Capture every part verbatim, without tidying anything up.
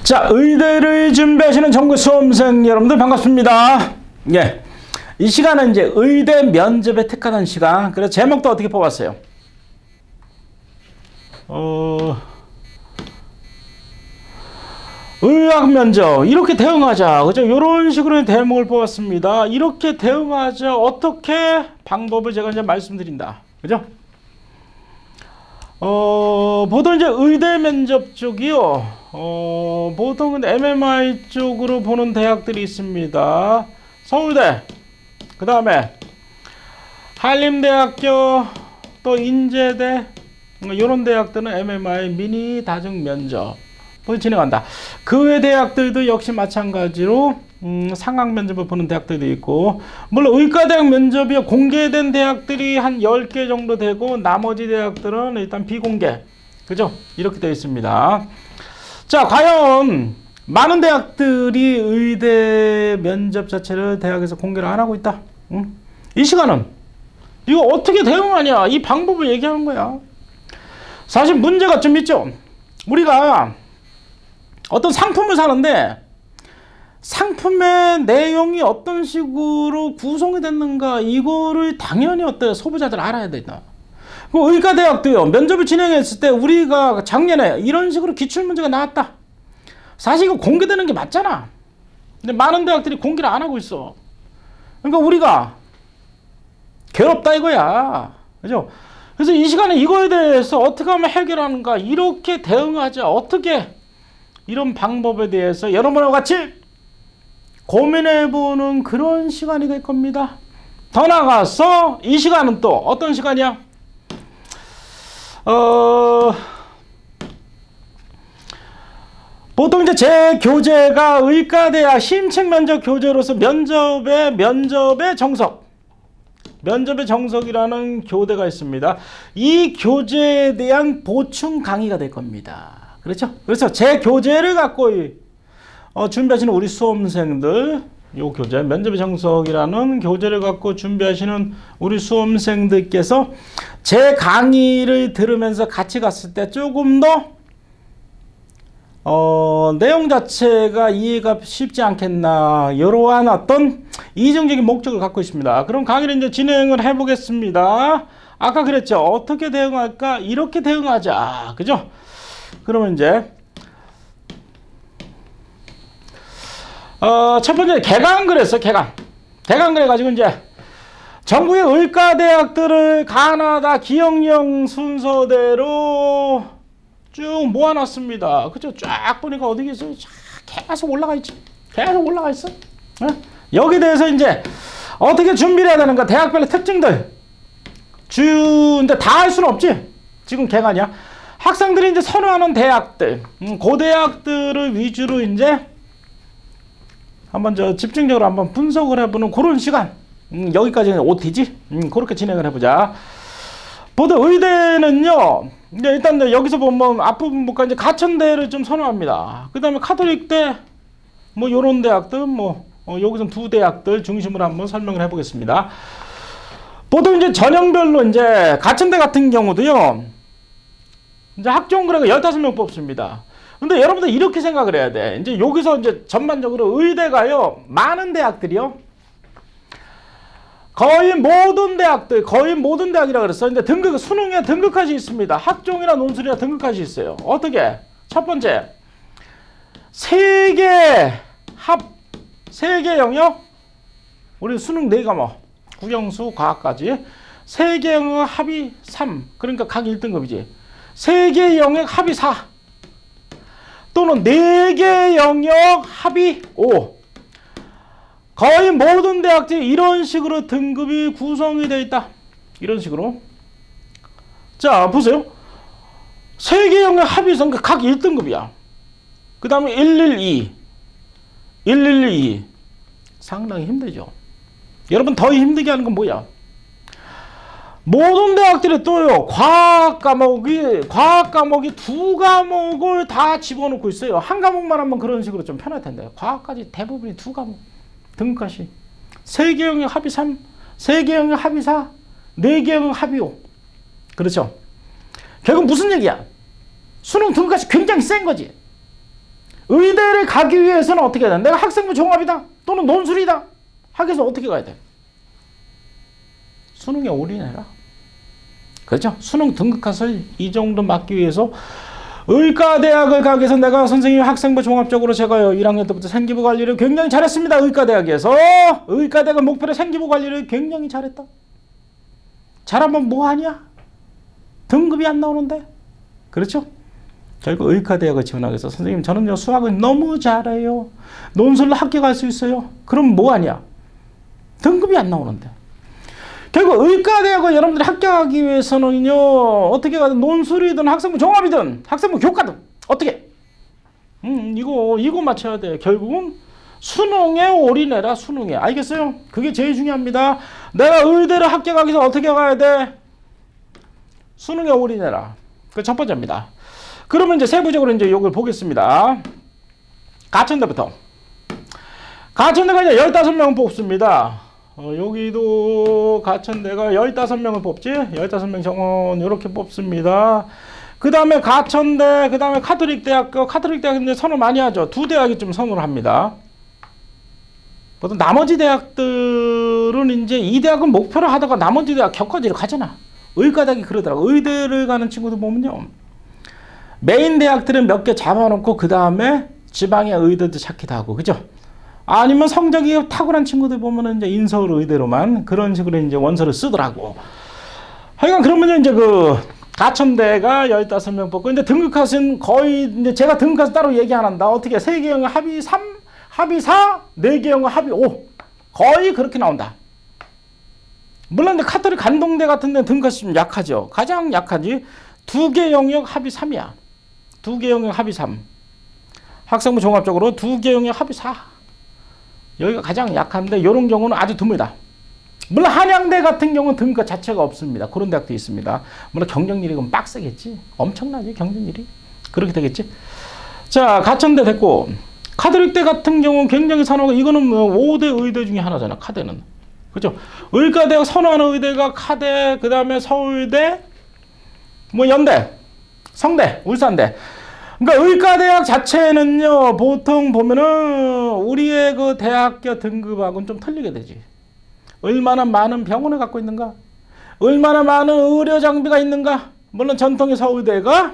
자, 의대를 준비하시는 전국 수험생 여러분들 반갑습니다. 예, 이 시간은 이제 의대 면접에 특화된 시간. 그래서 제목도 어떻게 뽑았어요? 어, 의학 면접 이렇게 대응하자, 그죠? 이런 식으로 대목을 뽑았습니다. 이렇게 대응하자, 어떻게 방법을 제가 이제 말씀드린다, 그죠? 어, 보통 이제 의대 면접 쪽이요, 어, 보통은 엠엠아이 쪽으로 보는 대학들이 있습니다. 서울대, 그 다음에 한림대학교, 또 인제대, 이런 대학들은 엠엠아이 미니 다중 면접을 진행한다. 그 외 대학들도 역시 마찬가지로 음, 상학 면접을 보는 대학들도 있고, 물론 의과대학 면접이 공개된 대학들이 한 열 개 정도 되고, 나머지 대학들은 일단 비공개, 그죠? 이렇게 되어 있습니다. 자, 과연 많은 대학들이 의대 면접 자체를 대학에서 공개를 안 하고 있다. 응? 이 시간은 이거 어떻게 대응하냐, 이 방법을 얘기하는 거야. 사실 문제가 좀 있죠. 우리가 어떤 상품을 사는데 상품의 내용이 어떤 식으로 구성이 됐는가, 이거를 당연히 어때 소비자들 알아야 된다. 그 의과대학도요, 면접을 진행했을 때 우리가 작년에 이런 식으로 기출문제가 나왔다. 사실 이거 공개되는 게 맞잖아. 근데 많은 대학들이 공개를 안 하고 있어. 그러니까 우리가 괴롭다 이거야, 그죠? 그래서 이 시간에 이거에 대해서 어떻게 하면 해결하는가, 이렇게 대응하자, 어떻게, 이런 방법에 대해서 여러분과 같이 고민해보는 그런 시간이 될 겁니다. 더 나아가서 이 시간은 또 어떤 시간이야? 어, 보통 이제 제 교재가 의과대학 심층 면접 교재로서 면접의 면접의 정석, 면접의 정석이라는 교재가 있습니다. 이 교재에 대한 보충 강의가 될 겁니다. 그렇죠? 그래서 제 교재를 갖고 어, 준비하시는 우리 수험생들, 요 교재, 면접의 정석이라는 교재를 갖고 준비하시는 우리 수험생들께서 제 강의를 들으면서 같이 갔을 때 조금 더 어, 내용 자체가 이해가 쉽지 않겠나, 이러한 어떤 이중적인 목적을 갖고 있습니다. 그럼 강의를 이제 진행을 해보겠습니다. 아까 그랬죠, 어떻게 대응할까, 이렇게 대응하자, 그죠? 그러면 이제 어, 첫 번째 개강글 했어. 개강 개강글 해가지고 이제 전국의 의과대학들을 가나다 기억령 순서대로 쭉 모아놨습니다. 그죠? 쫙 보니까 어디 계세요? 계속 올라가 있지. 계속 올라가 있어. 어? 여기에 대해서 이제 어떻게 준비를 해야 되는가, 대학별의 특징들 주, 근데 다 할 수는 없지. 지금 개강이야. 학생들이 이제 선호하는 대학들, 음, 그 대학들을 위주로 이제 한번 저 집중적으로 한번 분석을 해보는 그런 시간. 음, 여기까지는 오티지. 음, 그렇게 진행을 해보자. 보통 의대는요, 이제 일단 여기서 보면 앞부분 볼까, 이제 가천대를 좀 선호합니다. 그 다음에 카톨릭대, 뭐 요런 대학들, 뭐 어, 여기서 두 대학들 중심으로 한번 설명을 해보겠습니다. 보통 이제 전형별로 이제 가천대 같은 경우도요, 이제 학종그래가 열다섯 명 뽑습니다. 근데 여러분들 이렇게 생각을 해야 돼. 이제 여기서 이제 전반적으로 의대가요, 많은 대학들이요, 거의 모든 대학들, 거의 모든 대학이라 그랬어. 이제 등급, 수능에 등급까지 있습니다. 학종이나 논술이나 등급까지 있어요. 어떻게? 첫 번째, 세개 합, 세개 영역, 우리 수능 네 과목, 국영수, 과학까지 세 개 영역 합이 삼, 그러니까 각 일 등급이지. 세 개 영역 합이 사, 또는 네 개 영역 합이 오. 거의 모든 대학들이 이런 식으로 등급이 구성이 되어 있다. 이런 식으로. 자, 보세요. 세 개 영역 합이 각 일 등급이야. 그 다음에 일일이, 일일이. 상당히 힘들죠. 여러분 더 힘들게 하는 건 뭐야? 모든 대학들이 또요, 과학 과목이, 과학 과목이 두 과목을 다 집어넣고 있어요. 한 과목만 하면 그런 식으로 좀 편할 텐데, 과학까지 대부분이 두 과목, 등급까지. 세 개 영역 합이 삼, 세 개 영역 합이 사, 네 개 영역 합이 오. 그렇죠? 결국 무슨 얘기야? 수능 등급까지 굉장히 센 거지. 의대를 가기 위해서는 어떻게 해야 돼? 내가 학생부 종합이다 또는 논술이다 하기 위해서 어떻게 가야 돼? 수능에 올인해라. 그렇죠? 수능 등급컷을 이 정도 맞기 위해서 의과대학을 가기 위해서 내가 선생님 학생부 종합적으로 제가요 일 학년 때부터 생기부 관리를 굉장히 잘했습니다. 의과대학에서 의과대학은 목표로 생기부 관리를 굉장히 잘했다. 잘하면 뭐하냐? 등급이 안 나오는데. 그렇죠? 결국 의과대학을 지원하기 위해서 선생님 저는요 수학을 너무 잘해요. 논술로 합격할 수 있어요. 그럼 뭐하냐? 등급이 안 나오는데. 결국 의과대학을 여러분들이 합격하기 위해서는요 어떻게 가든 논술이든 학생부 종합이든 학생부 교과든 어떻게 음 이거 이거 맞춰야 돼. 결국은 수능에 올인해라. 수능에. 알겠어요? 그게 제일 중요합니다. 내가 의대를 합격하기 위해서 어떻게 가야 돼? 수능에 올인해라. 그 첫 번째입니다. 그러면 이제 세부적으로 이제 이걸 보겠습니다. 가천대부터. 가천대가 이제 열다섯 명 뽑습니다. 어, 여기도 가천대가 열다섯 명을 뽑지. 열다섯 명 정원 이렇게 뽑습니다. 그 다음에 가천대, 그 다음에 카톨릭대학교. 카톨릭대학은 이제 선호 많이 하죠. 두 대학이 좀 선호를 합니다. 보통 나머지 대학들은 이제 이 대학은 목표로 하다가 나머지 대학 격과지를 가잖아. 의과대학이 그러더라고. 의대를 가는 친구들 보면요. 메인 대학들은 몇 개 잡아놓고 그 다음에 지방의 의대도 찾기도 하고. 그죠? 아니면 성적이 탁월한 친구들 보면은 이제 인서울 의대로만 그런 식으로 이제 원서를 쓰더라고. 하여간 그러면 이제 그 가천대가 열다섯 명 뽑고 이제 등급컷은 거의 이제 제가 등급컷 따로 얘기 안 한다. 어떻게 세 개 영역 합이 삼, 합이 사, 네 개 영역 합이 오. 거의 그렇게 나온다. 물론 근데 카톨릭 간동대 같은 데는 등급컷이 좀 약하죠. 가장 약하지. 두 개 영역 합이 삼이야. 두 개 영역 합이 삼. 학생부 종합적으로 두 개 영역 합이 사. 여기가 가장 약한데 이런 경우는 아주 드물다. 물론 한양대 같은 경우는 등급 자체가 없습니다. 그런 대학도 있습니다. 물론 경쟁률이 그럼 빡세겠지. 엄청나지 경쟁률이. 그렇게 되겠지. 자 가천대 됐고 카톨릭대 같은 경우는 굉장히 선호하고 이거는 오 대 의대 중에 하나잖아. 카대는. 그렇죠. 의과대학 선호하는 의대가 카대, 그 다음에 서울대, 뭐 연대, 성대, 울산대. 그러니까 의과대학 자체는요 보통 보면은 우리의 그 대학교 등급하고는 좀 틀리게 되지. 얼마나 많은 병원을 갖고 있는가, 얼마나 많은 의료 장비가 있는가. 물론 전통의 서울대가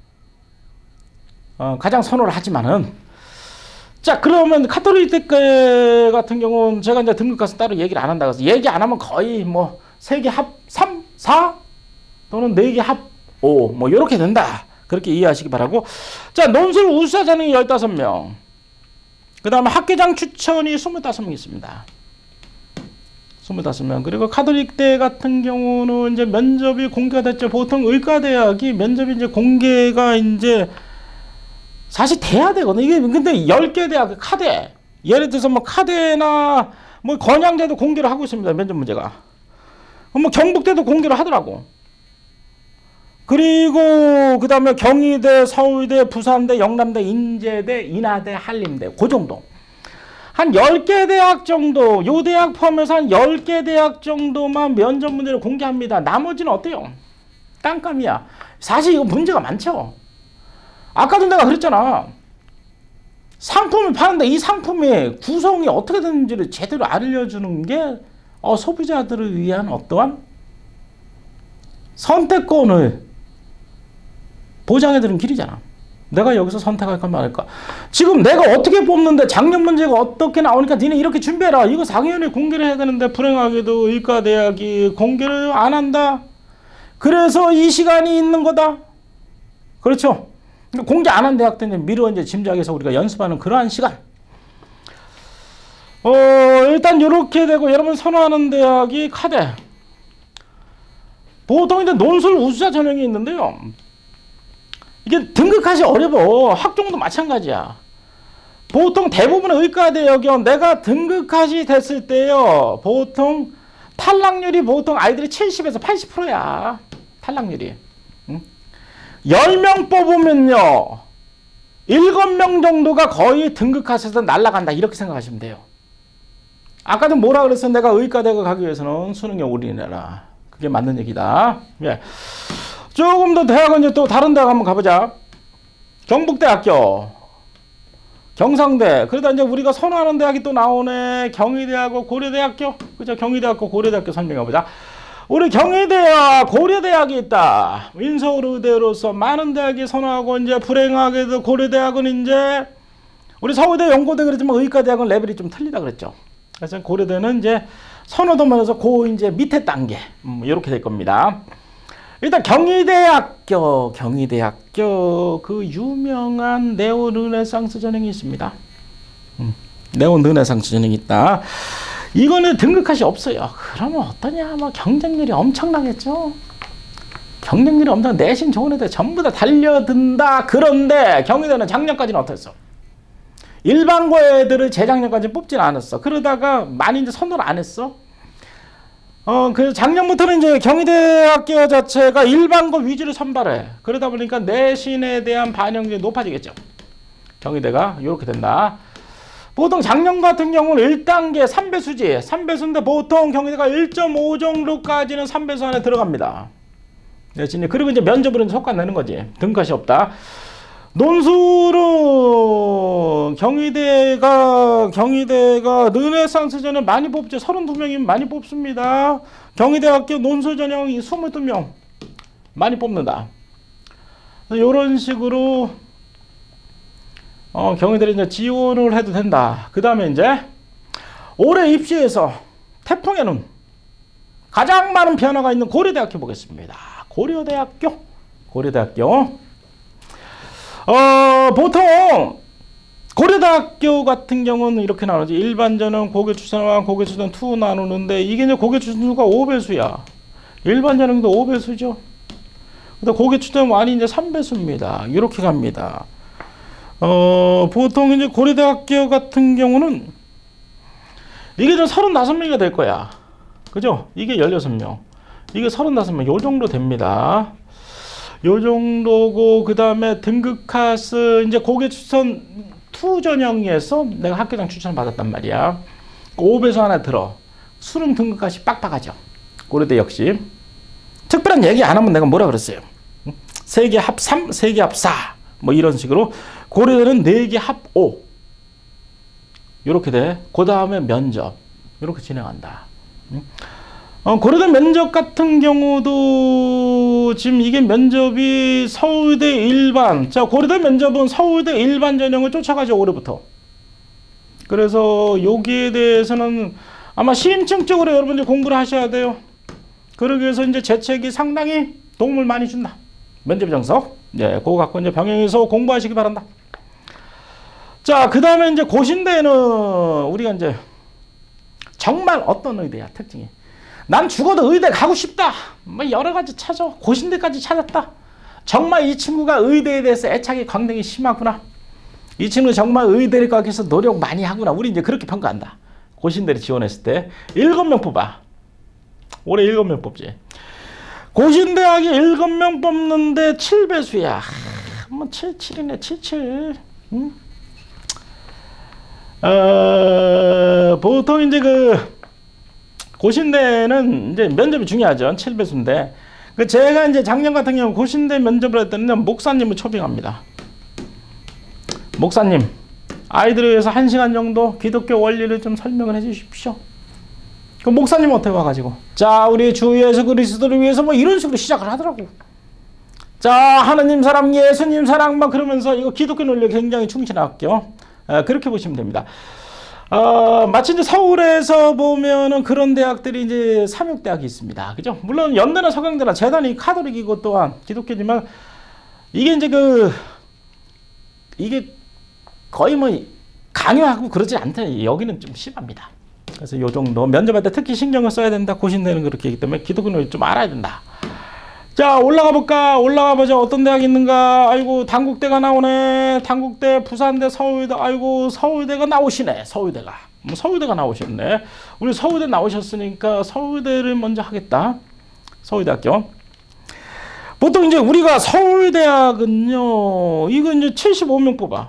어, 가장 선호를 하지만은, 자 그러면 카톨릭대 같은 경우는 제가 이제 등급값은 따로 얘기를 안 한다 그래서 얘기 안 하면 거의 뭐 세 개 합 삼, 사 또는 네 개 합 오 뭐 이렇게 된다. 그렇게 이해하시기 바라고. 자, 논술 우수자는 열다섯 명. 그 다음에 학교장 추천이 스물다섯 명 있습니다. 스물다섯 명. 그리고 카톨릭대 같은 경우는 이제 면접이 공개가 됐죠. 보통 의과대학이 면접이 이제 공개가 이제 사실 돼야 되거든. 이게 근데 열 개 대학, 카대. 예를 들어서 뭐 카대나 뭐 건양대도 공개를 하고 있습니다. 면접 문제가. 뭐 경북대도 공개를 하더라고. 그리고 그 다음에 경희대, 서울대, 부산대, 영남대, 인제대, 인하대, 한림대 그 정도. 한 열 개 대학 정도, 요 대학 포함해서 한 열 개 대학 정도만 면접 문제를 공개합니다. 나머지는 어때요? 깜깜이야. 사실 이거 문제가 많죠. 아까도 내가 그랬잖아. 상품을 파는데 이 상품의 구성이 어떻게 되는지를 제대로 알려주는 게 어, 소비자들을 위한 어떠한 선택권을 보장해드리는 길이잖아. 내가 여기서 선택할까 말할까. 지금 내가 어떻게 뽑는데 작년 문제가 어떻게 나오니까 니네 이렇게 준비해라. 이거 당연히 공개를 해야 되는데 불행하게도 의과대학이 공개를 안 한다. 그래서 이 시간이 있는 거다. 그렇죠. 공개 안 한 대학들은 미뤄 이제 짐작해서 우리가 연습하는 그러한 시간. 어, 일단 이렇게 되고 여러분 선호하는 대학이 카대. 보통 이제 논술 우수자 전형이 있는데요. 이게 등급하기 어려워. 학종도 마찬가지야. 보통 대부분의 의과대학이요. 내가 등급하기 됐을 때요. 보통 탈락률이 보통 아이들이 칠십에서 팔십 퍼센트야. 탈락률이. 응? 열 명 뽑으면요. 일곱 명 정도가 거의 등급하기에서 날아간다. 이렇게 생각하시면 돼요. 아까도 뭐라 그랬어? 내가 의과대학을 가기 위해서는 수능에 올인해라. 그게 맞는 얘기다. 예. 조금 더 대학은 이제 또 다른 대학 한번 가보자. 경북대학교. 경상대. 그러다 이제 우리가 선호하는 대학이 또 나오네. 경희대하고 고려대학교. 그죠? 경희대학교, 고려대학교 설명해보자. 우리 경희대와 고려대학이 있다. 인서울 의대로서 많은 대학이 선호하고 이제 불행하게도 고려대학은 이제 우리 서울대, 연고대 그랬지만 의과대학은 레벨이 좀 틀리다 그랬죠. 그래서 고려대는 이제 선호도 면에서 고 이제 밑에 단계 음, 이렇게 될 겁니다. 일단 경희대학교, 경희대학교 그 유명한 네오 르네상스 전형이 있습니다. 음, 네오 르네상스 전형이 있다. 이거는 등급컷이 없어요. 그러면 어떠냐? 뭐 경쟁률이 엄청나겠죠. 경쟁률이 엄청 내신 좋은 애들 전부 다 달려든다. 그런데 경희대는 작년까지는 어땠어? 일반고 애들을 재작년까지 뽑진 않았어. 그러다가 많이 이제 선호를 안 했어. 어, 그 작년부터는 이제 경희대학교 자체가 일반고 위주로 선발해. 그러다 보니까 내신에 대한 반영률이 높아지겠죠. 경희대가 이렇게 된다. 보통 작년 같은 경우는 일 단계 삼 배수지. 삼 배수인데 보통 경희대가 일 점 오 정도까지는 삼 배수 안에 들어갑니다. 내신이. 그리고 이제 면접으로 성과 내는 거지. 등급이 없다. 논술은 경희대가 경희대가 르네상스전은 많이 뽑죠. 서른두 명이면 많이 뽑습니다. 경희대학교 논술 전형 이십이 명 많이 뽑는다. 이런 식으로 어, 경희대를 이제 지원을 해도 된다. 그 다음에 이제 올해 입시에서 태풍에는 가장 많은 변화가 있는 고려대학교 보겠습니다. 고려대학교, 고려대학교. 어, 보통 고려대학교 같은 경우는 이렇게 나누지. 일반전은 고교추천과 고교추천 이 나누는데 이게 이제 고교추천수가 오 배수야. 일반전형도 오 배수죠. 근데 고교추천 완이 이제 삼 배수입니다. 이렇게 갑니다. 어, 보통 이제 고려대학교 같은 경우는 이게 좀 서른다섯 명이 될 거야. 그죠? 이게 열여섯 명. 이게 서른다섯 명. 요 정도 됩니다. 요 정도고, 그 다음에 등급카스, 이제 고교 추천 이 전형에서 내가 학교장 추천을 받았단 말이야. 오 배수 하나 들어. 수능 등급까지 빡빡하죠. 고려대 역시. 특별한 얘기 안 하면 내가 뭐라 그랬어요? 세 개 합 삼, 세 개 합 사. 뭐 이런 식으로. 고려대는 네 개 합 오. 요렇게 돼. 그 다음에 면접. 요렇게 진행한다. 어, 고려대 면접 같은 경우도 지금 이게 면접이 서울대 일반. 자, 고려대 면접은 서울대 일반 전형을 쫓아가죠, 올해부터. 그래서 여기에 대해서는 아마 심층적으로 여러분들 공부를 하셔야 돼요. 그러기 위해서 이제 재책이 상당히 도움을 많이 준다. 면접 정석. 네, 그거 갖고 이제 병행해서 공부하시기 바란다. 자, 그 다음에 이제 고신대는 우리가 이제 정말 어떤 의대야, 특징이. 난 죽어도 의대 가고 싶다. 뭐 여러 가지 찾아. 고신대까지 찾았다. 정말 이 친구가 의대에 대해서 애착이 굉장히 심하구나. 이 친구 정말 의대를 가기 위해서 노력 많이 하구나. 우리 이제 그렇게 평가한다. 고신대를 지원했을 때 일곱 명 뽑아. 올해 일곱 명 뽑지. 고신대학이 일곱 명 뽑는데 칠 배수야. 뭐 칠십칠이네. 칠십칠. 응? 어, 보통 이제 그 고신대는 이제 면접이 중요하죠. 칠 배수인데. 그 제가 이제 작년 같은 경우 고신대 면접을 했더니 목사님을 초빙합니다. 목사님, 아이들을 위해서 한 시간 정도 기독교 원리를 좀 설명을 해 주십시오. 그 목사님 어떻게 와가지고, 자, 우리 주 예수 그리스도를 위해서 뭐 이런 식으로 시작을 하더라고. 자, 하느님 사랑, 예수님 사랑, 막 그러면서 이거 기독교 논리에 굉장히 충실한 학교. 아, 그렇게 보시면 됩니다. 어, 마치 이제 서울에서 보면은 그런 대학들이 이제 삼육대학이 있습니다. 그죠? 물론 연대나 서강대나 재단이 카톨릭이고 또한 기독교지만 이게 이제 그, 이게 거의 뭐 강요하고 그러지 않다. 여기는 좀 심합니다. 그래서 요 정도 면접할 때 특히 신경을 써야 된다. 고신대는 그렇게 하기 때문에 기독교는 좀 알아야 된다. 자, 올라가 볼까? 올라가 보자. 어떤 대학이 있는가? 아이고, 단국대가 나오네. 단국대, 부산대, 서울대. 아이고, 서울대가 나오시네. 서울대가. 서울대가 나오셨네. 우리 서울대 나오셨으니까 서울대를 먼저 하겠다. 서울대학교. 보통 이제 우리가 서울대학은요, 이거 이제 칠십오 명 뽑아.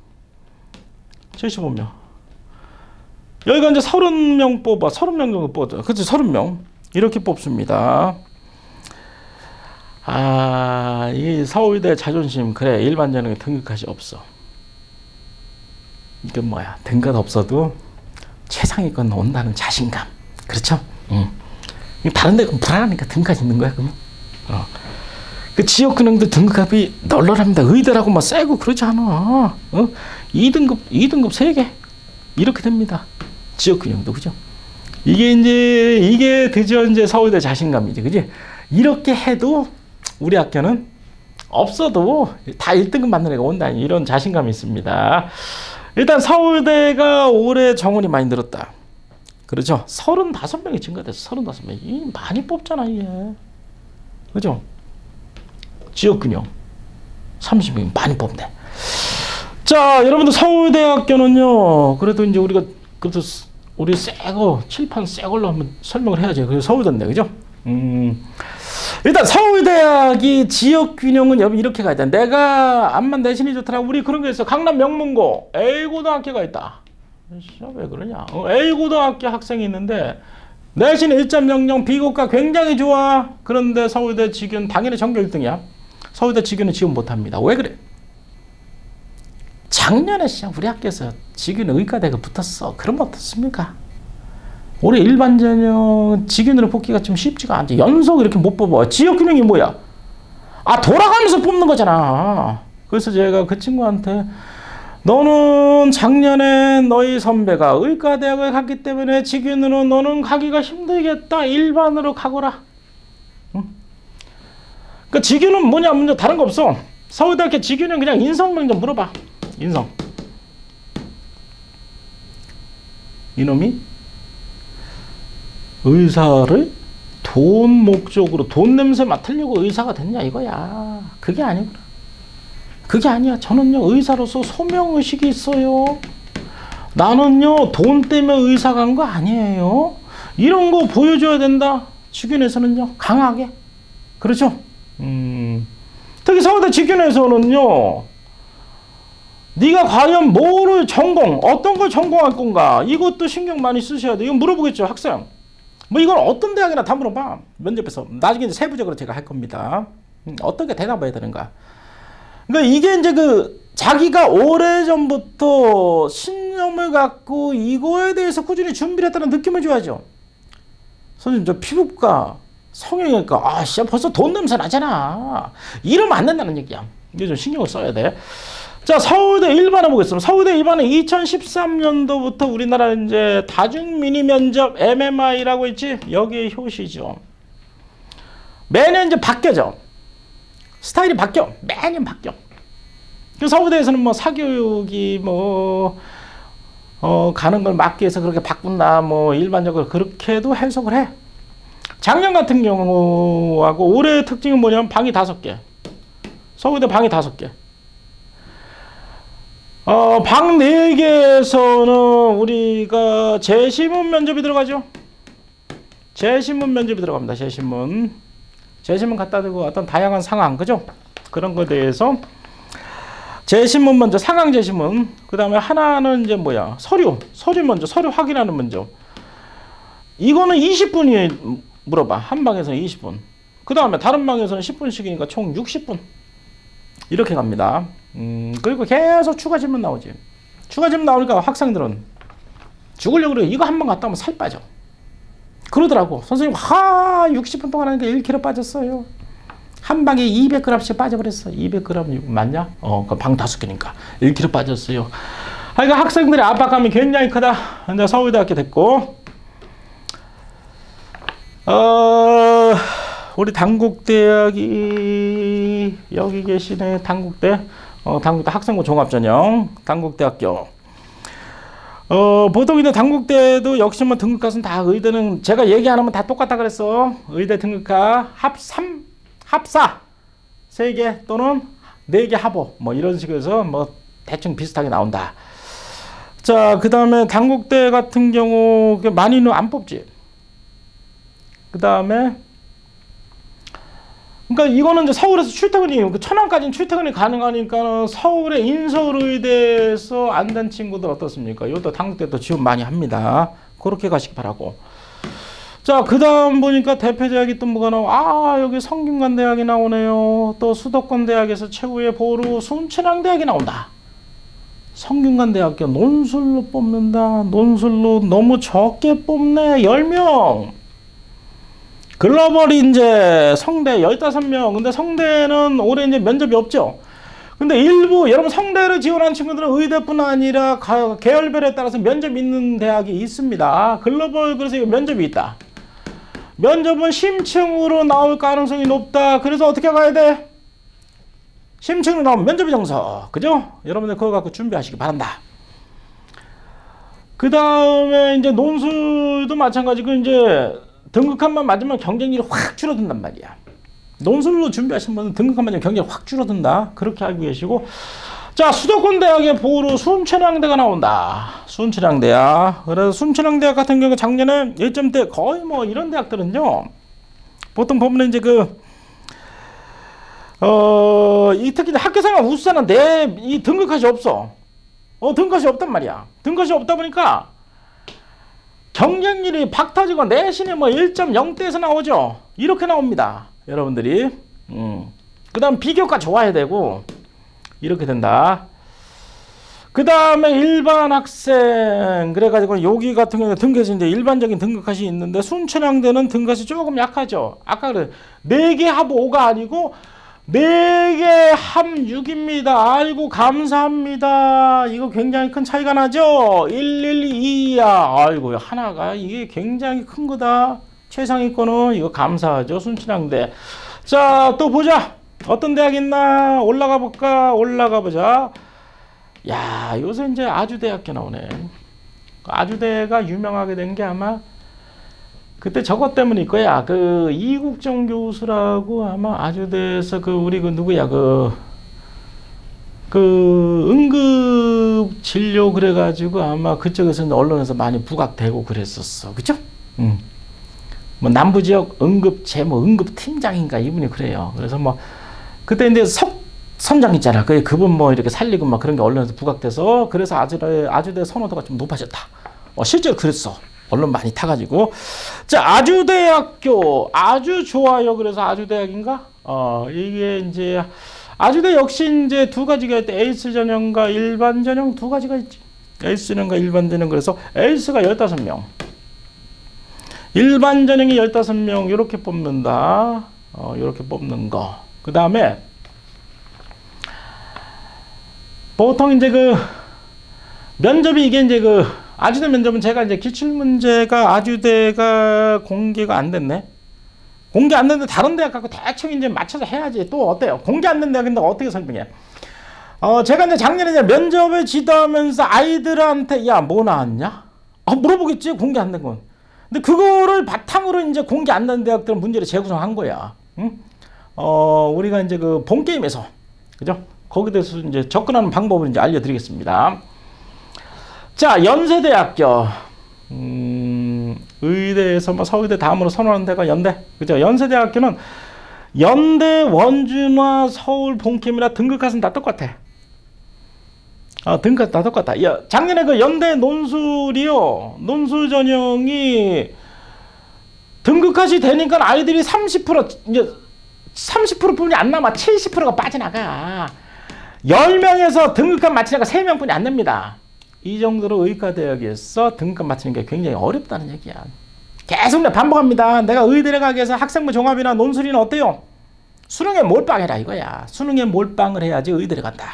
칠십오 명. 여기가 이제 삼십 명 뽑아. 삼십 명 정도 뽑아. 그치, 삼십 명. 이렇게 뽑습니다. 아, 이 서울대 자존심. 그래, 일반 전형에 등급까지 없어. 이게 뭐야, 등급 없어도 최상위권 온다는 자신감. 그렇죠? 응. 다른 데가 불안하니까 등급까지 있는 거야, 그러면. 어. 그 지역근영도 등급이 널널합니다. 의대라고 막 세고 그러지 않아. 어? 이 등급, 이 등급 세 개. 이렇게 됩니다. 지역근영도, 그죠? 이게 이제, 이게 드디어 이제 서울대 자신감이지, 그지? 이렇게 해도 우리 학교는 없어도 다 일 등급 맞는 애가 온다. 이런 자신감이 있습니다. 일단 서울대가 올해 정원이 많이 늘었다. 그렇죠? 서른다섯 명이 증가돼서 서른다섯 명이 많이 뽑잖아, 이게. 그죠? 지역근영 삼십 명 많이 뽑네. 자, 여러분들 서울대학교는요, 그래도 이제 우리가 그래도 우리 새거 칠판 새 걸로 한번 설명을 해야죠. 그래서 서울대인데, 그죠? 음, 일단 서울대학이 지역균형은 여러분 이렇게 가야 돼. 내가 암만 내신이 좋더라. 우리 그런 게 있어. 강남 명문고 A고등학교가 있다. 왜 그러냐? 어, A고등학교 학생이 있는데 내신 일 점 영영 비교과 굉장히 좋아. 그런데 서울대 직윤 당연히 전교 일 등이야. 서울대 직윤은 지원 못합니다. 왜 그래? 작년에 우리 학교에서 직윤 의과대가 붙었어. 그러면 어떻습니까? 올해 일반 전형 직윤으로 뽑기가 좀 쉽지가 않지. 연속 이렇게 못 뽑아. 지역균형이 뭐야? 아, 돌아가면서 뽑는 거잖아. 그래서 제가 그 친구한테 너는 작년에 너희 선배가 의과대학을 갔기 때문에 직윤으로 너는 가기가 힘들겠다. 일반으로 가거라. 응? 그 직윤은 뭐냐? 문제 다른 거 없어. 서울대학교 직윤은 그냥 인성명 좀 물어봐. 인성. 이놈이 의사를 돈 목적으로 돈 냄새 맡으려고 의사가 됐냐 이거야. 그게 아니구나. 그게 아니야. 저는요 의사로서 소명의식이 있어요. 나는요 돈 때문에 의사 간 거 아니에요. 이런 거 보여줘야 된다. 직윤에서는요 강하게. 그렇죠? 음, 특히 서울대 직윤에서는요 네가 과연 뭐를 전공, 어떤 걸 전공할 건가, 이것도 신경 많이 쓰셔야 돼. 이거 물어보겠죠 학생. 뭐 이건 어떤 대학이나 다 물어봐. 면접에서. 나중에 이제 세부적으로 제가 할 겁니다. 어떻게 대답해야 되는가. 그러니까 이게 이제 그 자기가 오래전부터 신념을 갖고 이거에 대해서 꾸준히 준비를 했다는 느낌을 줘야죠. 선생님 저 피부과, 성형외과, 아 씨 벌써 돈 냄새 나잖아. 이러면 안 된다는 얘기야. 이게 좀 신경을 써야 돼. 자, 서울대 일반을 보겠습니다. 서울대 일반은 이천십삼 년도부터 우리나라 이제 다중미니 면접 엠엠아이라고 있지? 여기에 효시죠. 매년 이제 바뀌어져. 스타일이 바뀌어. 매년 바뀌어. 그 서울대에서는 뭐 사교육이 뭐, 어, 가는 걸 막기 위해서 그렇게 바꾼다. 뭐 일반적으로 그렇게도 해석을 해. 작년 같은 경우하고 올해의 특징은 뭐냐면 방이 다섯 개. 서울대 방이 다섯 개. 어, 방 네 개에서는 우리가 재신문 면접이 들어가죠. 재신문 면접이 들어갑니다. 재신문. 재신문 갖다 대고 어떤 다양한 상황, 그죠? 그런 거에 대해서 재신문 먼저, 상황 재신문. 그 다음에 하나는 이제 뭐야? 서류. 서류 먼저, 서류 확인하는 먼저. 이거는 이십 분이 물어봐. 한 방에서는 이십 분. 그 다음에 다른 방에서는 십 분씩이니까 총 육십 분. 이렇게 갑니다. 음, 그리고 계속 추가 질문 나오지. 추가 질문 나오니까 학생들은 죽으려고 그래. 이거 한 번 갔다 오면 살 빠져. 그러더라고. 선생님, 하, 육십 분 동안 하는데 일 킬로그램 빠졌어요. 한 방에 이백 그램씩 빠져버렸어. 이백 그램 맞냐? 어, 그 방 다섯 개니까 일 킬로그램 빠졌어요. 그러니까 학생들의 압박감이 굉장히 크다. 이제 서울대학교 됐고, 어, 우리 단국대학이 여기 계시네. 단국대. 어, 단국대 학생부 종합전형 단국대학교. 어, 보통 이제 단국대도 역시 뭐 등급가는 다 의대는 제가 얘기 안 하면 다 똑같다 그랬어. 의대 등급가 합 삼, 합사 세 개 또는 네 개 합오 뭐 이런 식으로 뭐 대충 비슷하게 나온다. 자, 그 다음에 단국대 같은 경우 많이는 안 뽑지. 그 다음에 그러니까 이거는 이제 서울에서 출퇴근이, 천안까지는 출퇴근이 가능하니까 서울의 인서울의대에서 안 된 친구들 어떻습니까? 이것도 단국대 또 지원 많이 합니다. 그렇게 가시기 바라고. 자, 그 다음 보니까 대표대학이 또 뭐가 나와? 아, 여기 성균관대학이 나오네요. 또 수도권대학에서 최후의 보루 순천향대학이 나온다. 성균관대학교 논술로 뽑는다. 논술로 너무 적게 뽑네. 열 명. 글로벌 인재 성대 열다섯 명. 근데 성대는 올해 이제 면접이 없죠. 근데 일부 여러분 성대를 지원한 친구들은 의대뿐 아니라 가, 계열별에 따라서 면접이 있는 대학이 있습니다. 글로벌 그래서 이거 면접이 있다. 면접은 심층으로 나올 가능성이 높다. 그래서 어떻게 가야 돼? 심층으로 나오면 면접이 정석. 그죠? 여러분들 그거 갖고 준비하시기 바란다. 그 다음에 이제 논술도 마찬가지고 이제 등극한만 맞으면 경쟁률이 확 줄어든단 말이야. 논술로 준비하신 분은 등극한 맞으면 경쟁이 확 줄어든다. 그렇게 알고 계시고. 자, 수도권 대학의 보로 순천향대가 나온다. 순천향대야. 그래서 순천향대학 같은 경우 작년에 일 점대 거의 뭐 이런 대학들은요. 보통 보면 이제 그 어, 이 특히 학교생활 우수자는 내 이 등급컷이 없어. 어, 등급컷이 없단 말이야. 등급컷이 없다 보니까 경쟁률이 박 터지고 내신이 뭐 일 점 영대에서 나오죠. 이렇게 나옵니다. 여러분들이. 음. 그 다음 비교과 좋아야 되고, 이렇게 된다. 그 다음에 일반 학생, 그래가지고 여기 같은 경우는 등급이 이제 일반적인 등급컷이 있는데, 순천향대는 등급컷이 조금 약하죠. 아까 그래. 네 개 합 오가 아니고, 네 개 합 육입니다. 아이고, 감사합니다. 이거 굉장히 큰 차이가 나죠? 일일이야. 아이고, 하나가 이게 굉장히 큰 거다. 최상위권은 이거 감사하죠. 순천향대. 자, 또 보자. 어떤 대학 있나? 올라가 볼까? 올라가 보자. 야, 요새 이제 아주대학교 나오네. 아주대가 유명하게 된 게 아마 그때 저것 때문일 거야. 그 이국정 교수라고 아마 아주대에서 그 우리 그 누구야 그 그 응급 진료 그래가지고 아마 그쪽에서는 언론에서 많이 부각되고 그랬었어. 그죠? 응. 뭐 남부 지역 응급제 뭐 응급 팀장인가 이분이 그래요. 그래서 뭐 그때 이제 석 선장 있잖아. 그 그분 뭐 이렇게 살리고 막 그런 게 언론에서 부각돼서 그래서 아주대 아주대 선호도가 좀 높아졌다. 어, 실제로 그랬어. 언론 많이 타가지고. 자, 아주대학교 아주 좋아요. 그래서 아주대학인가? 어, 이게 이제 아주대 역시 이제 두 가지가 있대. 에이스 전형과 일반 전형 두 가지가 있지. 에이스 전형과 일반 전형. 그래서 에이스가 열다섯 명. 일반 전형이 열다섯 명 이렇게 뽑는다. 어, 이렇게 뽑는 거. 그 다음에 보통 이제 그 면접이 이게 이제 그 아주대 면접은 제가 이제 기출문제가 아주대가 공개가 안 됐네. 공개 안 됐는데 다른 대학 갖고 대충 이제 맞춰서 해야지. 또 어때요? 공개 안 된 대학인데 어떻게 설명해? 어, 제가 이제 작년에 이제 면접을 지도하면서 아이들한테 야, 뭐 나왔냐? 아, 물어보겠지. 공개 안 된 건. 근데 그거를 바탕으로 이제 공개 안 된 대학들은 문제를 재구성한 거야. 응? 어, 우리가 이제 그 본 게임에서 그죠? 거기에 대해서 이제 접근하는 방법을 이제 알려드리겠습니다. 자, 연세대학교. 음, 의대에서 뭐 서울대 다음으로 선호하는 데가 연대. 그죠? 연세대학교는 연대, 원주나 서울 본캠이나 등급컷은 다 똑같아. 아, 등급 다 똑같다. 야, 작년에 그 연대 논술이요. 논술 전형이 등급컷이 되니까 아이들이 삼십 퍼센트, 이제 삼십 퍼센트 뿐이 안 남아. 칠십 퍼센트가 빠져나가. 열 명에서 등급컷 맞히니까 세 명뿐이 안 됩니다. 이 정도로 의과대학에서 등급컷 맞히는 게 굉장히 어렵다는 얘기야. 계속 내가 반복합니다. 내가 의대를 가기 위해서 학생부 종합이나 논술이는 어때요? 수능에 몰빵해라 이거야. 수능에 몰빵을 해야지 의대를 간다.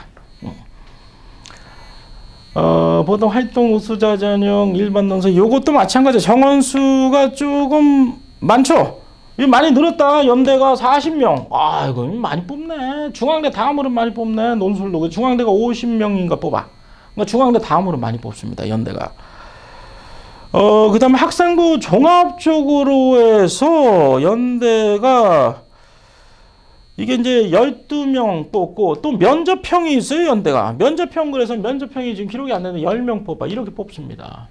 어, 보통 활동 우수자 전형 일반 논술 요것도 마찬가지. 정원수가 조금 많죠. 이거 많이 늘었다. 연대가 사십 명. 아, 이거 많이 뽑네. 중앙대 다음으로 많이 뽑네. 논술로. 중앙대가 오십 명인가 뽑아. 그러니까 중앙대 다음으로 많이 뽑습니다. 연대가. 어, 그 다음에 학생부 종합 쪽으로 해서 연대가 이게 이제 열두 명 뽑고 또 면접형이 있어요. 연대가. 면접형 그래서 면접형이 지금 기록이 안 되는데 열 명 뽑아. 이렇게 뽑습니다.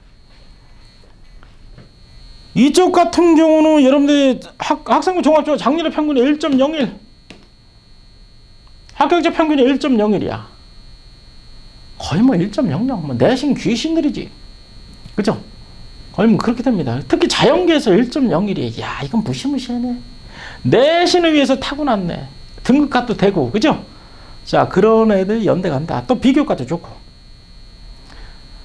이쪽 같은 경우는 여러분들이 학, 학생부 종합적으로 작년에 평균이 일 점 영일. 합격자 평균이 일 점 영일이야. 거의 뭐 일 점 영영. 뭐 내신 귀신들이지. 그죠? 거의 뭐 그렇게 됩니다. 특히 자연계에서 일 점 영일이. 야, 이건 무시무시하네. 내신을 위해서 타고났네. 등급값도 되고. 그죠? 자, 그런 애들 연대 간다. 또 비교과도 좋고.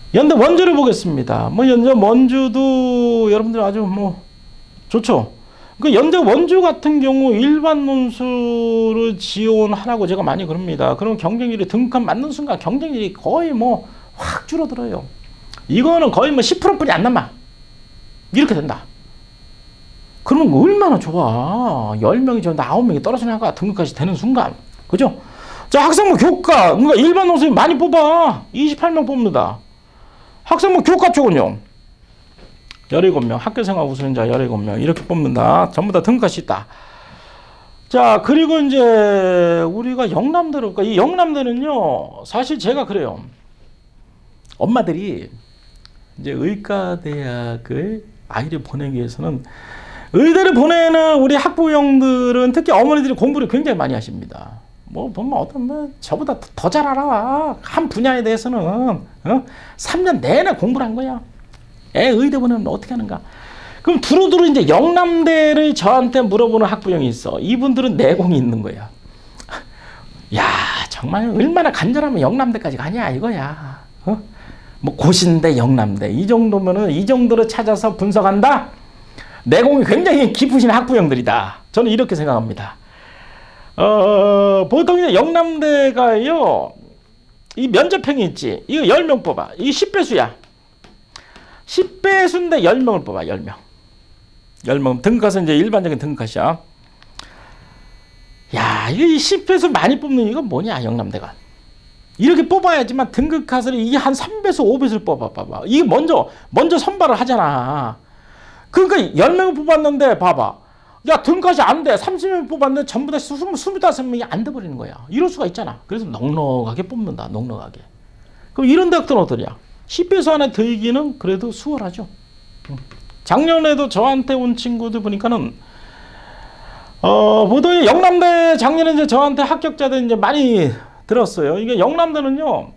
연대 원주를 보겠습니다. 뭐 연대 원주도 여러분들 아주 뭐 좋죠. 그 연대 원주 같은 경우 일반 논술을 지원하라고 제가 많이 그럽니다. 그럼 경쟁률이 등급 맞는 순간 경쟁률이 거의 뭐 확 줄어들어요. 이거는 거의 뭐 십 퍼센트뿐이 안 남아. 이렇게 된다. 그러면 얼마나 좋아. 열 명이 저 아홉 명이 떨어져 나가 등급까지 되는 순간. 그죠? 자, 학생부 교과. 그러니까 일반 논술 많이 뽑아. 이십팔 명 뽑는다. 학생부 교과 쪽은요. 열일곱 명. 학교생활 우수인자 열일곱 명. 이렇게 뽑는다. 전부 다 등급까지 있다. 자, 그리고 이제 우리가 영남대로, 그러니까 이 영남대는요. 사실 제가 그래요. 엄마들이 이제 의과대학을 아이를 보내기 위해서는 의대를 보내는 우리 학부형들은 특히 어머니들이 공부를 굉장히 많이 하십니다. 뭐 보면 어떤 뭐 저보다 더 잘 알아. 한 분야에 대해서는 어? 삼 년 내내 공부를 한 거야. 애 의대 보내면 어떻게 하는가? 그럼 두루두루 이제 영남대를 저한테 물어보는 학부형이 있어. 이분들은 내공이 있는 거야. 야, 정말 얼마나 간절하면 영남대까지 가냐 이거야. 어? 뭐 고신대, 영남대 이 정도면은 이 정도로 찾아서 분석한다. 내공이 굉장히 깊으신 학부형들이다. 저는 이렇게 생각합니다. 어, 보통 이제 영남대가요, 이 면접형이 있지. 이거 열 명 뽑아. 이게 십 배수야. 십 배수인데 열 명을 뽑아. 열 명. 열 명. 등급컷은 이제 일반적인 등급컷이야. 야, 이게 십 배수 많이 뽑는 이건 뭐냐, 영남대가. 이렇게 뽑아야지만 등급컷을 이게 한 삼 배수, 오 배수를 뽑아, 봐봐. 이게 먼저, 먼저 선발을 하잖아. 그러니까 열 명을 뽑았는데, 봐봐. 야, 등급컷이 안 돼. 삼십 명 뽑았는데 전부 다 스물다섯 명이 안 돼버리는 거야. 이럴 수가 있잖아. 그래서 넉넉하게 뽑는다, 넉넉하게. 그럼 이런 대학들은 어떠냐? 십 배수 안에 들기는 그래도 수월하죠. 작년에도 저한테 온 친구들 보니까는, 어, 보통 영남대 작년에 이제 저한테 합격자들 이제 많이 들었어요. 이게 영남대는요,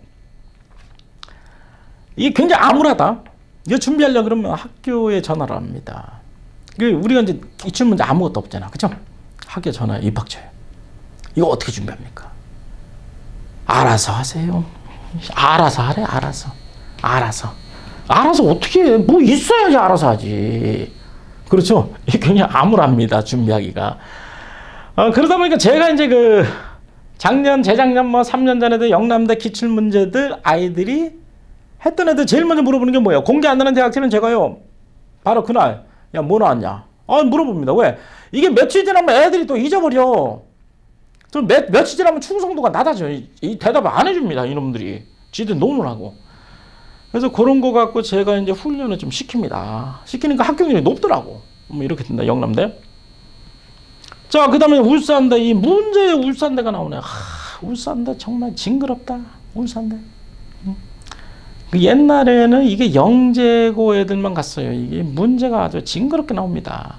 이게 굉장히 암울하다. 이거 준비하려고 그러면 학교에 전화를 합니다. 우리가 이제 기출 문제 아무것도 없잖아. 그죠? 학교 전화 입학처에. 이거 어떻게 준비합니까? 알아서 하세요. 알아서 하래, 알아서. 알아서. 알아서 어떻게 해? 뭐 있어야지 알아서 하지. 그렇죠? 이게 굉장히 암울합니다. 준비하기가. 어, 그러다 보니까 제가 이제 그 작년, 재작년 뭐 삼 년 전에도 영남대 기출 문제들 아이들이 했던 애들 제일 먼저 물어보는 게 뭐예요? 공개 안 되는 대학들은 제가요. 바로 그날 야, 뭐 나왔냐? 아, 물어봅니다. 왜? 이게 며칠 지나면 애들이 또 잊어버려. 좀 몇, 며칠 지나면 충성도가 낮아져. 이, 이 대답을 안 해줍니다. 이놈들이. 지들 노느라고. 그래서 그런 거 갖고 제가 이제 훈련을 좀 시킵니다. 시키니까 합격률이 높더라고. 뭐 이렇게 된다. 영남대. 자, 그 다음에 울산대. 이 문제에 울산대가 나오네. 하, 울산대 정말 징그럽다. 울산대. 옛날에는 이게 영재고 애들만 갔어요. 이게 문제가 아주 징그럽게 나옵니다.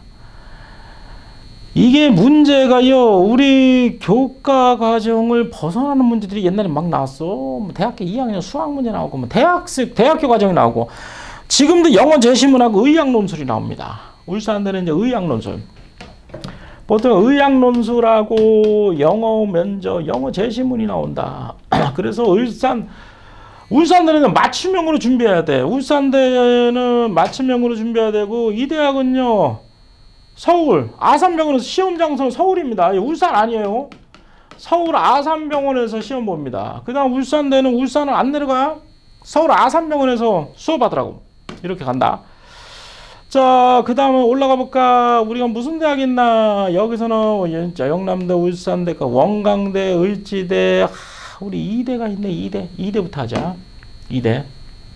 이게 문제가요, 우리 교과 과정을 벗어나는 문제들이 옛날에 막 나왔어. 뭐 대학교 이 학년 수학 문제 나오고, 뭐 대학습, 대학교 과정이 나오고, 지금도 영어 제시문하고 의학 논술이 나옵니다. 울산대는 이제 의학 논술. 보통 의학 논술하고 영어 면접, 영어 제시문이 나온다. 그래서 울산, 울산대는 맞춤형으로 준비해야 돼. 울산대는 맞춤형으로 준비해야 되고, 이 대학은요, 서울, 아산병원에서 시험 장소는 서울입니다. 울산 아니에요. 서울 아산병원에서 시험 봅니다. 그 다음 울산대는 울산을 안 내려가. 서울 아산병원에서 수업하더라고. 이렇게 간다. 자, 그 다음에 올라가 볼까? 우리가 무슨 대학 있나? 여기서는 영남대, 울산대, 원광대, 을지대, 하, 우리 이대가 있네. 이대. 이대부터 하자. 이대.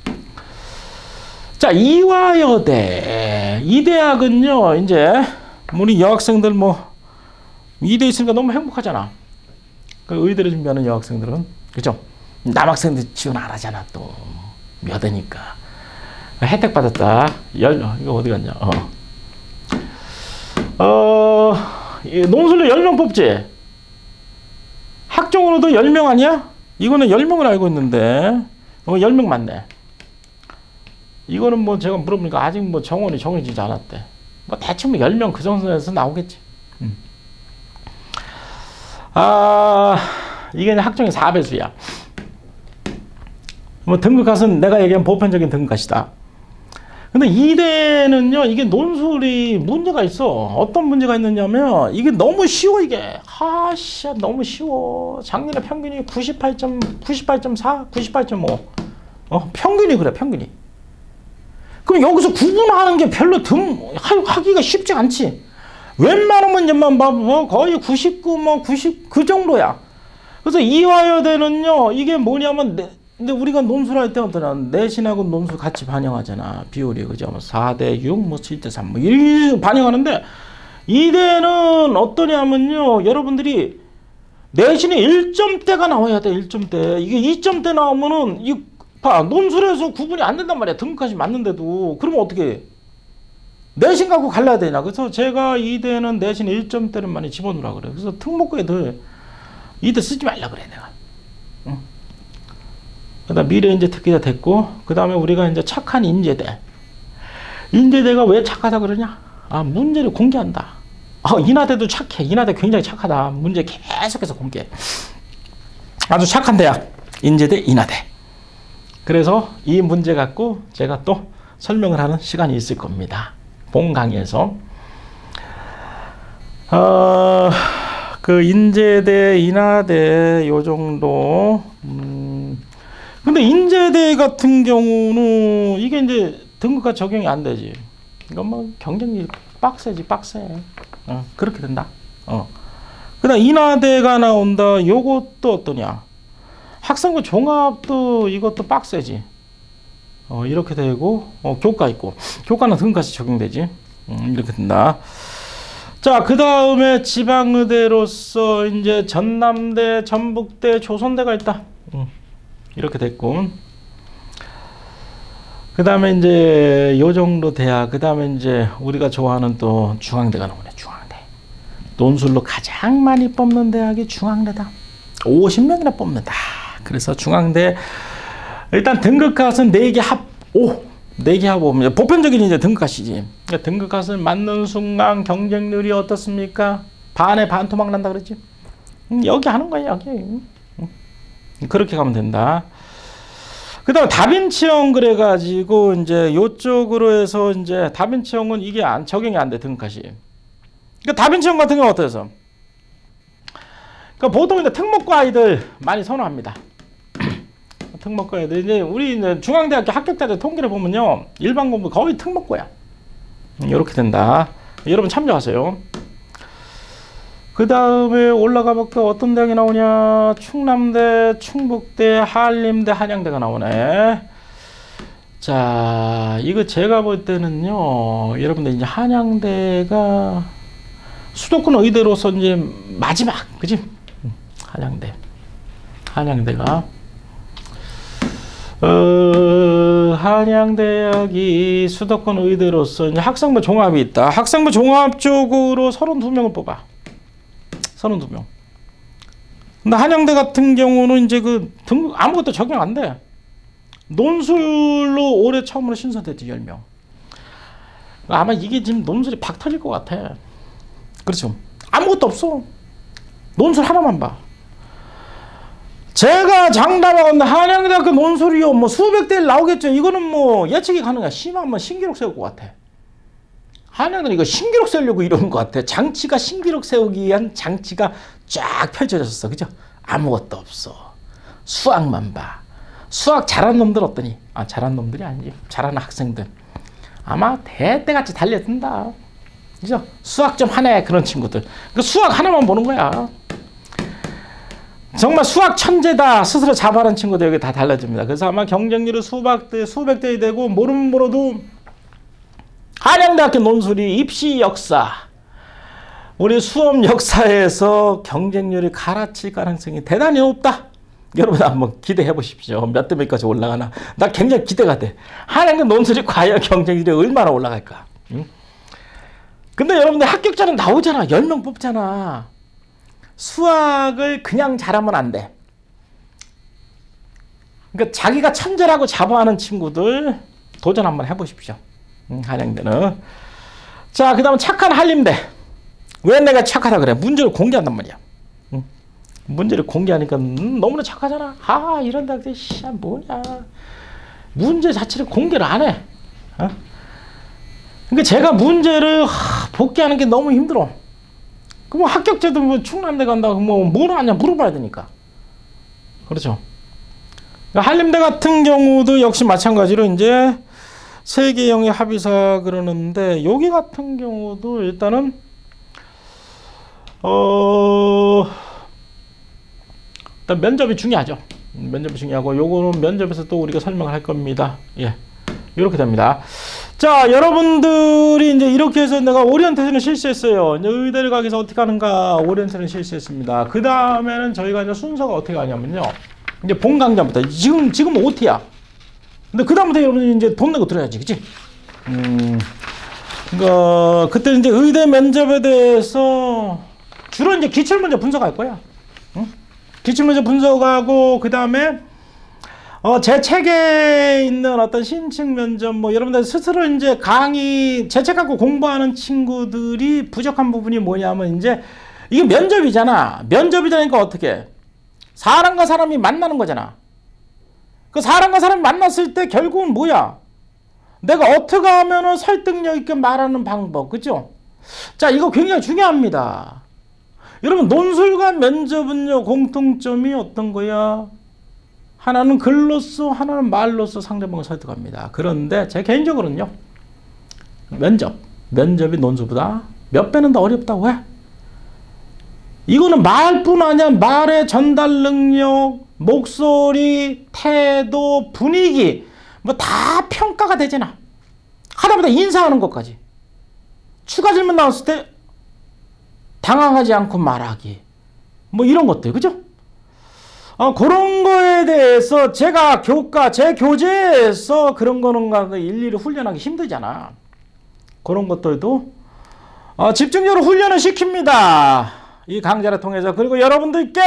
자, 이화여대. 이 대학은요, 이제, 우리 여학생들 뭐, 이대 있으니까 너무 행복하잖아. 그 의대를 준비하는 여학생들은. 그죠? 남학생들 지원 안 하잖아, 또. 여대니까. 혜택 받았다. 열, 이거 어디 갔냐? 어. 어, 논술로 열 명 뽑지? 학종으로도 열 명 아니야? 이거는 열 명을 알고 있는데, 어, 열 명 맞네. 이거는 뭐 제가 물어보니까 아직 뭐 정원이 정해지지 않았대. 뭐 대충 열 명 그 정도에서 나오겠지. 음. 아, 이게 학종이 사 배수야. 뭐 등급갓은 내가 얘기한 보편적인 등급갓이다. 근데 이대는요, 이게 논술이 문제가 있어. 어떤 문제가 있느냐면, 이게 너무 쉬워, 이게. 아씨, 너무 쉬워. 작년에 평균이 구십팔 점, 구십팔 점 사, 구십팔 점 오. 어, 평균이 그래, 평균이. 그럼 여기서 구분하는 게 별로 듬, 하기가 쉽지 않지. 웬만하면 이제 뭐 거의 구십구, 뭐 구십, 그 정도야. 그래서 이화여대는요, 이게 뭐냐면, 근데 우리가 논술할 때 어떠냐, 내신하고 논술 같이 반영하잖아. 비율이, 그죠? 뭐 사 대 육, 뭐 칠 대 삼, 뭐 이렇게 반영하는데, 이대는 어떠냐면요, 여러분들이 내신에 일 점대가 나와야 돼, 일 점대. 이게 이 점대 나오면은, 이, 봐, 논술에서 구분이 안 된단 말이야. 등급까지 맞는데도. 그러면 어떻게 해? 내신 갖고 갈라야 되냐. 그래서 제가 이대는 내신 일 점대를 많이 집어넣으라 그래. 그래서 특목고 애들 이대 쓰지 말라 그래, 내가. 응. 그다음 미래인재 특기자 됐고, 그 다음에 우리가 이제 착한 인재대. 인재대가 왜 착하다 그러냐? 아, 문제를 공개한다. 아, 인하대도 착해. 인하대 굉장히 착하다. 문제 계속해서 공개. 아주 착한 대학. 인재대, 인하대. 그래서 이 문제 갖고 제가 또 설명을 하는 시간이 있을 겁니다. 본 강의에서. 어, 그 인재대, 인하대 요 정도. 음, 근데 인재대 같은 경우는 이게 이제 등급과 적용이 안 되지. 이건 뭐 경쟁률 빡세지, 빡세. 어, 그렇게 된다. 어. 그다음 인하대가 나온다. 요것도 어떠냐? 학생부 종합도 이것도 빡세지. 어, 이렇게 되고, 어, 교과 있고, 교과는 등급까지 적용되지. 음, 이렇게 된다. 자, 그 다음에 지방의대로서 이제 전남대, 전북대, 조선대가 있다. 음, 이렇게 됐고. 그 다음에 이제 요 정도 대학, 그 다음에 이제 우리가 좋아하는 또 중앙대가 나오네, 중앙대. 논술로 가장 많이 뽑는 대학이 중앙대다. 오십 명이나 뽑는다. 그래서 중앙대, 일단 등급갓은 네 개 합 오, 네 개 합 오. 보편적인 이제 등급갓이지. 그러니까 등급갓을 맞는 순간 경쟁률이 어떻습니까? 반에 반 토막 난다 그랬지. 음, 여기 하는 거야, 여기. 음, 그렇게 가면 된다. 그 다음에 다빈치형 그래가지고 이제 요쪽으로 해서 이제 다빈치형은 이게 안, 적용이 안 돼, 등급갓이. 그러니까 다빈치형 같은 경우는 어때서? 그러니까 보통 이제 특목고 아이들 많이 선호합니다. 특목고 애들. 이제 우리 이제 중앙대학교 합격자들 통계를 보면요, 일반 공부 거의 특목고야. 이렇게 된다. 여러분 참조하세요. 그 다음에 올라가 볼까? 어떤 대학이 나오냐? 충남대, 충북대, 한림대, 한양대가 나오네. 자, 이거 제가 볼 때는요, 여러분들 이제 한양대가 수도권 의대로서 이제 마지막, 그지? 한양대. 한양대가. 어, 한양대학이 수도권 의대로서 이제 학생부 종합이 있다. 학생부 종합 쪽으로 서른두 명을 뽑아. 서른두 명. 근데 한양대 같은 경우는 이제 그 등 아무것도 적용 안 돼. 논술로 올해 처음으로 신설됐지, 열 명. 아마 이게 지금 논술이 박 터질 것 같아. 그렇죠. 아무것도 없어. 논술 하나만 봐. 제가 장담하건대 한양대학교 논술이요, 뭐 수백 대일 나오겠죠. 이거는 뭐 예측이 가능해. 심하면 신기록 세울 것 같아. 한양대는 이거 신기록 세우려고 이러는 것 같아. 장치가 신기록 세우기 위한 장치가 쫙 펼쳐졌어. 그죠? 아무것도 없어. 수학만 봐. 수학 잘하는 놈들 어떠니? 아, 잘하는 놈들이 아니지. 잘하는 학생들. 아마 대대같이 달려든다. 그죠? 수학 좀 하네, 그런 친구들. 그 수학 하나만 보는 거야. 정말 수학 천재다 스스로 자부하는 친구들 여기 다 달라집니다. 그래서 아마 경쟁률은 수백 대, 수백 대이 되고, 모르면 모르도 한양대학교 논술이 입시 역사, 우리 수험 역사에서 경쟁률이 갈아칠 가능성이 대단히 높다. 여러분 한번 기대해 보십시오. 몇 대 몇까지 올라가나. 나 굉장히 기대가 돼. 한양대 논술이 과연 경쟁률이 얼마나 올라갈까. 응? 근데 여러분들 합격자는 나오잖아. 열 명 뽑잖아. 수학을 그냥 잘하면 안 돼. 그러니까 자기가 천재라고 자부하는 친구들 도전 한번 해보십시오. 음, 한양대는. 자, 그 다음에 착한 한림대. 왜 내가 착하다 그래? 문제를 공개한단 말이야. 음, 문제를 공개하니까 음, 너무나 착하잖아. 아, 이런 대학들 씨 뭐냐. 문제 자체를 공개를 안 해. 어? 그러니까 제가 문제를 하, 복귀하는 게 너무 힘들어. 그럼 합격제도 뭐 충남대 간다고 뭐 뭘 하냐 물어봐야 되니까. 그렇죠. 그러니까 한림대 같은 경우도 역시 마찬가지로 이제 세계영의 합의사 그러는데 여기 같은 경우도 일단은 어 일단 면접이 중요하죠. 면접이 중요하고 요거는 면접에서 또 우리가 설명을 할 겁니다. 예, 이렇게 됩니다. 자, 여러분들이 이제 이렇게 해서 내가 오리엔테이션을 실시했어요. 이제 의대를 가기 위해서 어떻게 하는가 오리엔테이션을 실시했습니다. 그 다음에는 저희가 이제 순서가 어떻게 가냐면요. 이제 본 강좌부터 지금 지금 오티야. 근데 그 다음부터 여러분이 이제 돈 내고 들어야지, 그치? 음, 그니까 그때 이제 의대 면접에 대해서 주로 이제 기출 문제 분석할 거야. 응? 기출 문제 분석하고 그 다음에 어, 제 책에 있는 어떤 신층 면접, 뭐, 여러분들 스스로 이제 강의, 제 책 갖고 공부하는 친구들이 부족한 부분이 뭐냐면, 이제, 이게 면접이잖아. 면접이라니까 어떻게? 사람과 사람이 만나는 거잖아. 그 사람과 사람이 만났을 때 결국은 뭐야? 내가 어떻게 하면은 설득력 있게 말하는 방법, 그죠? 자, 이거 굉장히 중요합니다. 여러분, 논술과 면접은요, 공통점이 어떤 거야? 하나는 글로써, 하나는 말로써 상대방을 설득합니다. 그런데 제 개인적으로는요, 면접, 면접이 논술보다 몇 배는 더 어렵다고 해. 이거는 말뿐 아니야. 말의 전달 능력, 목소리, 태도, 분위기, 뭐 다 평가가 되잖아. 하다보다 인사하는 것까지. 추가 질문 나왔을 때 당황하지 않고 말하기. 뭐 이런 것들, 그죠? 어, 그런 거에 대해서 제가 교과, 제 교재에서 그런 거는 일일이 훈련하기 힘들잖아. 그런 것들도 어, 집중적으로 훈련을 시킵니다. 이 강좌를 통해서. 그리고 여러분들께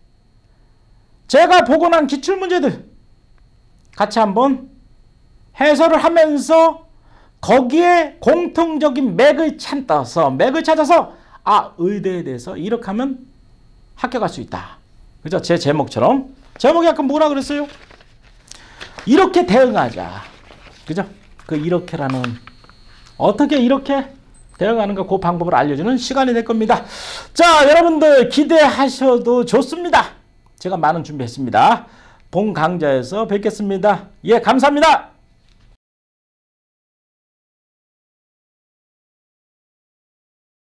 제가 보고 난 기출문제들 같이 한번 해설을 하면서 거기에 공통적인 맥을 찾아서, 맥을 찾아서 아, 의대에 대해서 이렇게 하면 합격할 수 있다. 그죠? 제 제목처럼. 제목이 약간 뭐라 그랬어요? 이렇게 대응하자. 그죠? 그 이렇게라는, 어떻게 이렇게 대응하는가 그 방법을 알려주는 시간이 될 겁니다. 자, 여러분들 기대하셔도 좋습니다. 제가 많은 준비했습니다. 본 강좌에서 뵙겠습니다. 예, 감사합니다.